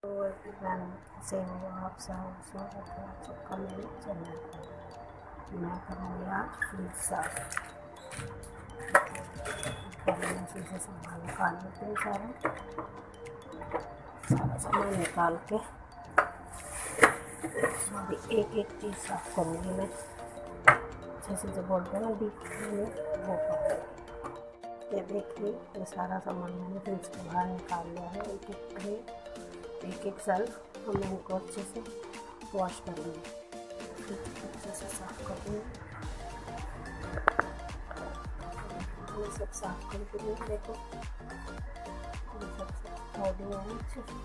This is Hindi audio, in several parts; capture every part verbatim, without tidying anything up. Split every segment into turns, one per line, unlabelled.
एवरीवन, कैसे हो आप सब। स्वागत है आप सबका मेरे चैनल पर। मैं करूँगी आज फ्रिज साफ। पहले से सामान निकाल लेते हैं, सारा सारा सामान निकाल के अभी एक एक चीज़ साफ करूँगी मैं। जैसे जो बोलते हैं ना डीप में वो करूँगी। ये देखिए, ये सारा सामान मैंने फ्रिज के बाहर निकाल लिया है। एक एक ट्रे, एक एक सेल्फ हम इनको अच्छे से वॉश कर लेंगे, अच्छे से साफ कर देंगे। ये सब साफ कर देंगे। देखो ये सब धो दिए हैं अच्छे से।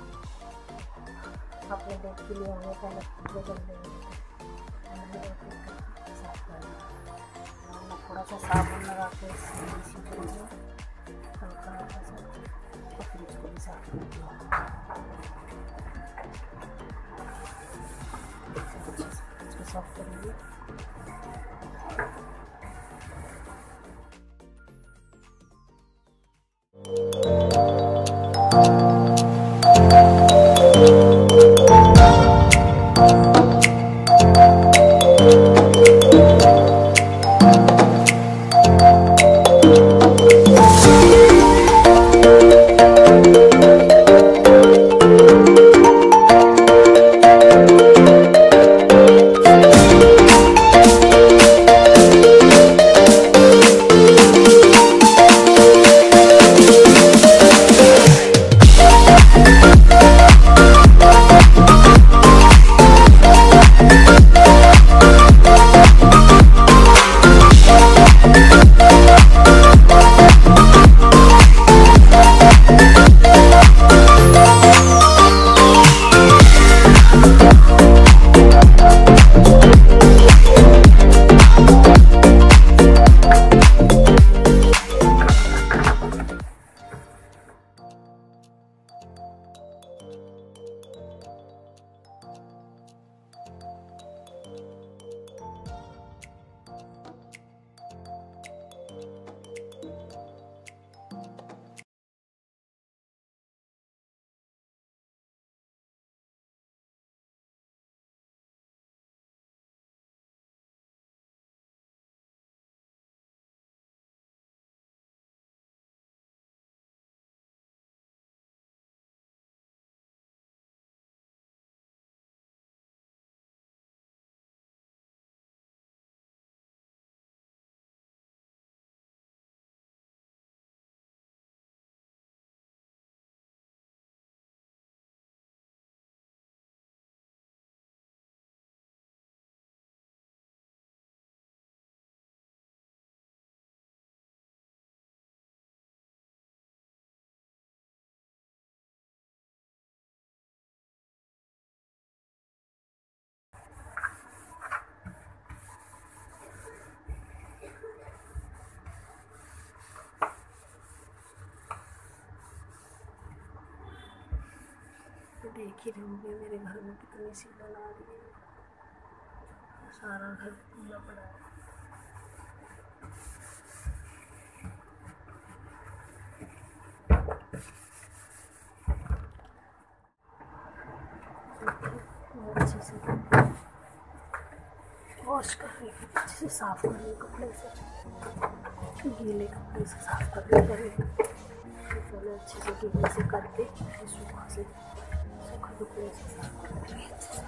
अपने देख के लिए हमें पहले कपड़े कर देंगे, साफ कर देंगे। थोड़ा सा साबुन लगा के इसी करेंगे, हल्का हल्का सा। और फ्रिज को भी साफ कर दिया, इसको साफ करेंगे। देख ही रहे होंगे मेरे घर में कितनी सी बना रही है। सारा घर पूरा पड़ा है। अच्छे से वॉश कर रही हूँ, अच्छे से साफ कर रही हूँ कपड़े से। गीले कपड़े से साफ कर रही हूँ। पहले अच्छे से गीले से करके फिर सूखा से सूखा कपड़े से साफ कर रही हूँ अच्छे से।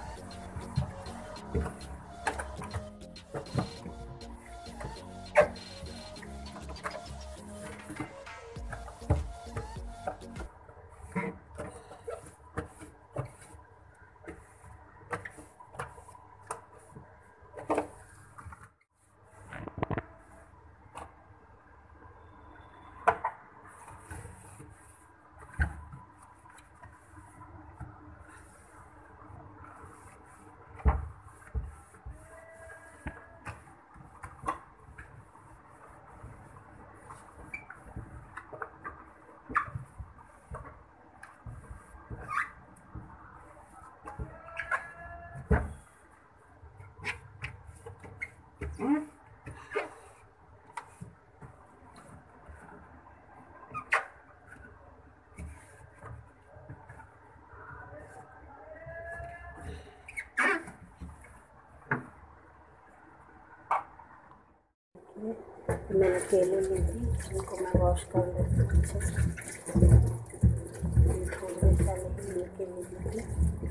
लिए। तो मैंने केले ली थी, इनको मैं वॉश कर लेती हूँ अच्छे से। थोड़ी देर पहले ही ये केले ली थी।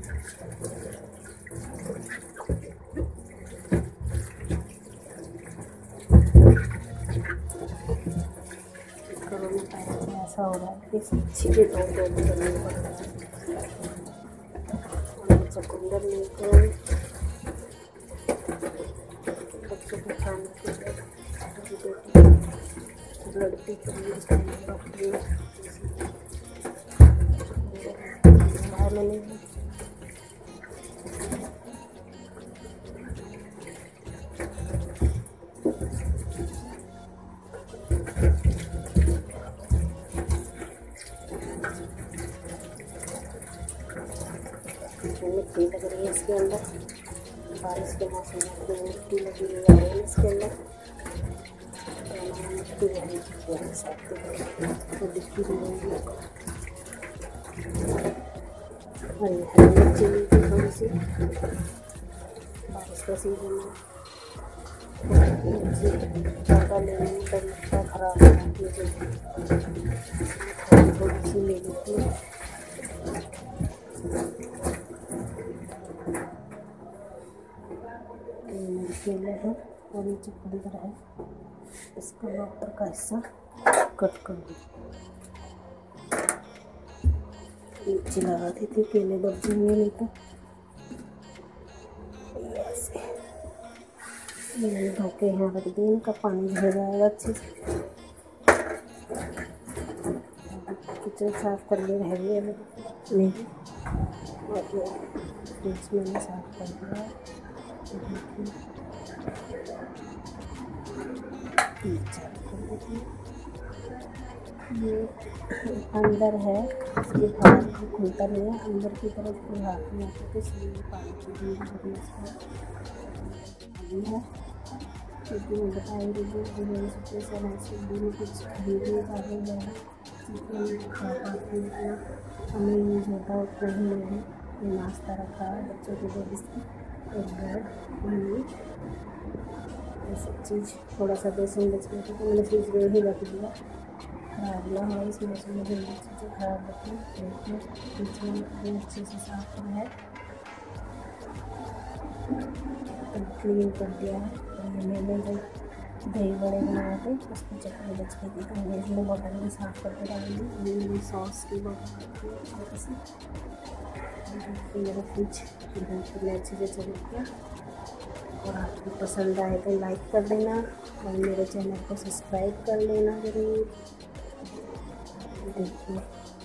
कोरोना टाइम में ऐसा हो रहा है कि सब्जी भी दो दो करनी पड़ रही है। चुकंदर लेकर बच्चों को खाने के लिए लड़की के लिए डॉक्टरी मैंने मिट्टी लग रही है इसके अंदर, बारिश के मौसम में मिट्टी लगी हुई है इसके अंदर। मिट्टी लगी है तो दिखती रहेगी। और ये हरी मिर्ची ली थी थोड़ी सी, बारिश का सीजन है, मिर्ची ज़्यादा लेने में तरीका खराब हो जाती है, थोड़ी थोड़ी सी ले लेती हूँ। केले है और ये चुकंदर है, इसका ऊपर का हिस्सा कट कर दूँ। नीचे लगा दी थी, केले दब जाएंगे नहीं तो। ऐसे मैंने धो के यहाँ रख दिया, इनका पानी झड़ जाएगा अच्छे से। किचन साफ करनी रह गई है नहीं, और ये फ्रिज मैंने साफ कर दिया है। ये अंदर है, इसके बाहर भी खुलता नहीं है, अंदर की तरफ कोई हाथ नहीं आता, तो इसलिए पानी की दूरी है। क्योंकि मैं बताई रही हूँ सिचुएशन ऐसी भी कुछ खरीदने का भी है, जितना खा पाती हूँ हमें यूज होता है उतना ही मैंने ये नाश्ता रखा है बच्चों के लिए, बिस्किट एक ब्रेड पानी ये सब चीज़। थोड़ा सा बेसन बच गया था तो मैंने फ्रिज में ही रख दिया, खराब ना हो इस मौसम में जल्दी चीज़ें खराब होती हैं। देखिए में अच्छे से साफ है, तो क्लीन कर दिया है। और मैंने जो दही बड़े बनाए थे उसकी चटनी बच गई थी, तो मैंने इसमें बॉटल में साफ करके डालूंगी। ये सॉस की बॉटल रखी है छोटी सी। मेरा फ्रिज मैं अच्छे से चल गया। और आपको पसंद आए तो लाइक कर देना और मेरे चैनल को सब्सक्राइब कर लेना ज़रूर। देखिए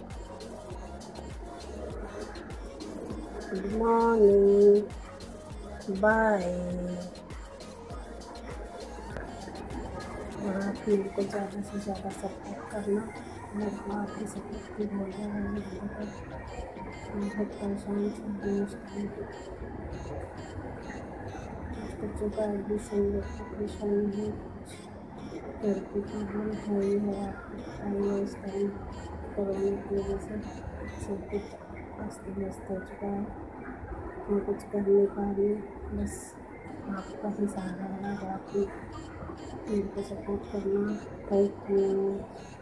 गुड मॉर्निंग, बाय। और आप मेरे को ज़्यादा से ज़्यादा सपोर्ट करना, मैं आपकी सपोर्ट की हो जाए। बहुत परेशान थी, बच्चों का एडमिशन लेकर परेशानी है, घर की प्रॉब्लम है ही है। आपको इस टाइम कोरोना की वजह से सब कुछ अस्त व्यस्त हो चुका है, मैं कुछ कर नहीं पा रही हूँ। बस आपका ही सहारा है, आप मेरे को सपोर्ट करना। Thank you.